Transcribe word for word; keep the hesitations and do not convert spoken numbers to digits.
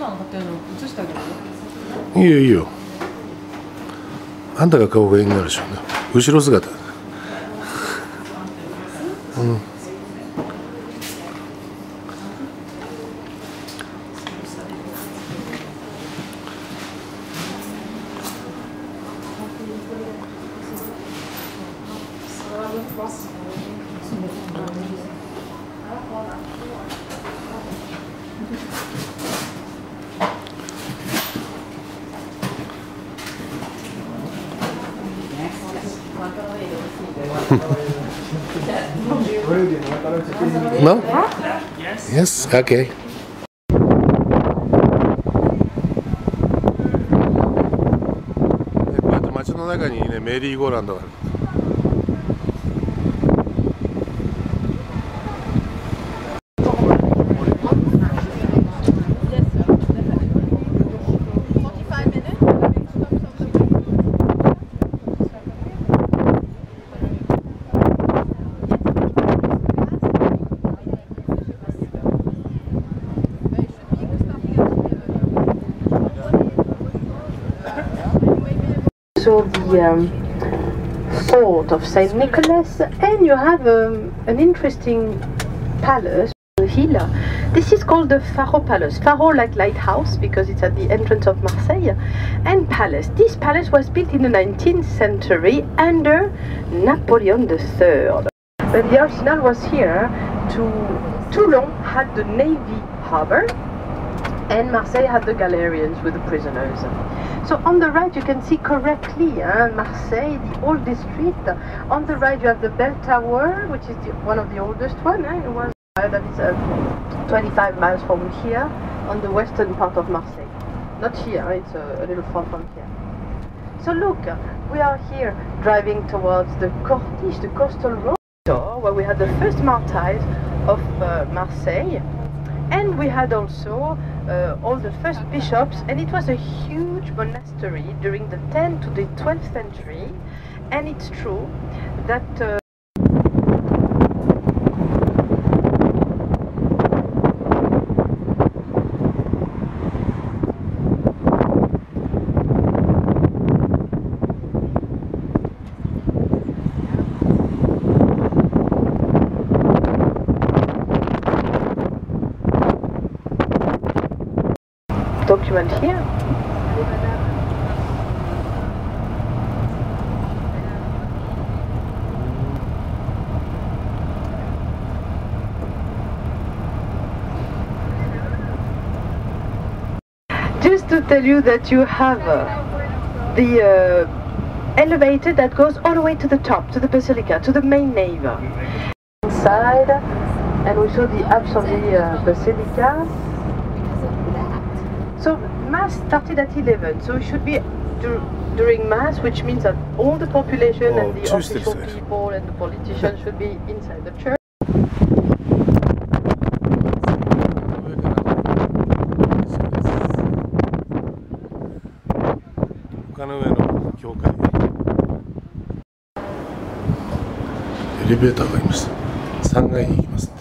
の買ってるの映してあげる？ いいよいいよ。あんたが顔が絵になるでしょうね。後ろ姿。うん。No? Yes? Okay. こうやって街の中にね、メリーゴーランドがある。 So the um, fort of Saint Nicholas, and you have um, an interesting palace on the hill. This is called the Faro Palace. Faro like lighthouse because it's at the entrance of Marseille. And palace. This palace was built in the nineteenth century under Napoleon the third. But the arsenal was here. To Toulon had the navy harbor, and Marseille had the Galerians with the prisoners. So on the right you can see correctly uh, Marseille, the oldest street. On the right you have the Bell Tower, which is the, one of the oldest one. Eh? It was uh, that is uh, twenty-five miles from here, on the western part of Marseille. Not here, it's a, a little far from here. So look, we are here driving towards the Cortiche, the coastal road, where we had the first martyrs of uh, Marseille. And we had also uh, all the first bishops, and it was a huge monastery during the tenth to the twelfth century. And it's true that uh, document here. Just to tell you that you have uh, the uh, elevator that goes all the way to the top, to the basilica, to the main nave. Inside, and we saw the apse of the uh, basilica. So Mass started at eleven, so it should be dur during Mass, which means that all the population oh, and the official people and the politicians should be inside the church. 丘の上の教会、エレベーターがあります。さんがいに行きます。